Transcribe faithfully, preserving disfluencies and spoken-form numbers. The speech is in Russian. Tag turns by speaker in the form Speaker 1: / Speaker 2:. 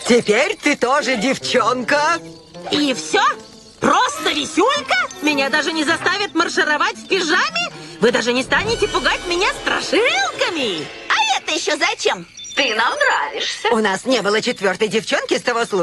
Speaker 1: Теперь ты тоже девчонка.
Speaker 2: И все? Просто висюлька? Меня даже не заставят маршировать в пижаме? Вы даже не станете пугать меня страшилками?
Speaker 3: А это еще зачем?
Speaker 4: Ты нам нравишься.
Speaker 1: У нас не было четвертой девчонки с того случая.